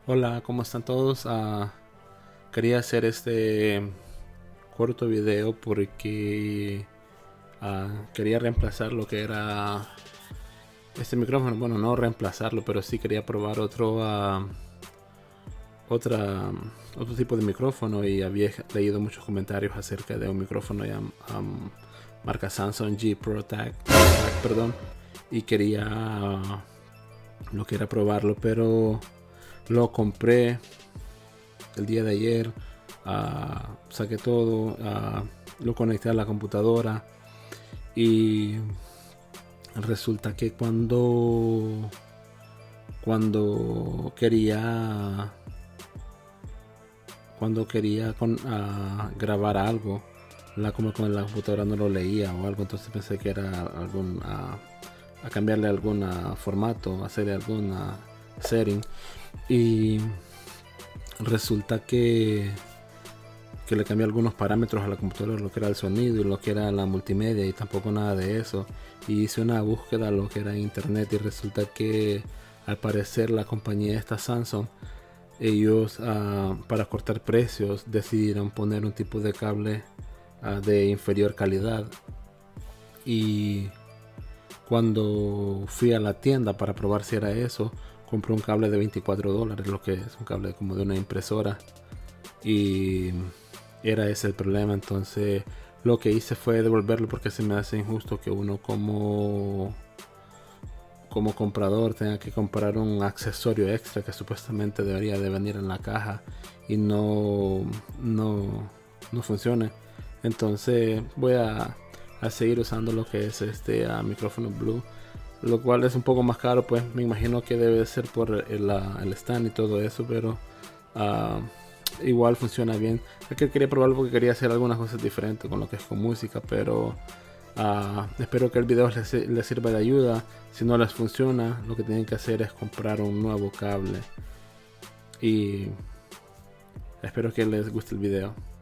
Hola, ¿cómo están todos? Quería hacer este corto video porque quería reemplazar lo que era este micrófono. Bueno, no reemplazarlo, pero sí quería probar otro tipo de micrófono, y había leído muchos comentarios acerca de un micrófono marca Samsung G Pro Tag, perdón, y quería probarlo, pero lo compré el día de ayer. Saqué todo, lo conecté a la computadora, y resulta que cuando quería grabar algo, como con la computadora no lo leía o algo, entonces pensé que era a cambiarle algún formato, hacerle alguna setting, y resulta que le cambié algunos parámetros a la computadora, lo que era el sonido y lo que era la multimedia, y tampoco nada de eso. Y hice una búsqueda lo que era en internet, y resulta que al parecer la compañía esta Samsung, ellos para cortar precios decidieron poner un tipo de cable de inferior calidad. Y cuando fui a la tienda para probar si era eso, compré un cable de $24, lo que es un cable como de una impresora, y era ese el problema. Entonces lo que hice fue devolverlo, porque se me hace injusto que uno como comprador tenga que comprar un accesorio extra que supuestamente debería de venir en la caja y no funcione. Entonces voy a seguir usando lo que es este micrófono Blue, lo cual es un poco más caro, pues me imagino que debe ser por el stand y todo eso, pero igual funciona bien. Es que quería probarlo porque quería hacer algunas cosas diferentes con lo que es con música, pero espero que el video les sirva de ayuda. Si no les funciona, lo que tienen que hacer es comprar un nuevo cable, y espero que les guste el video.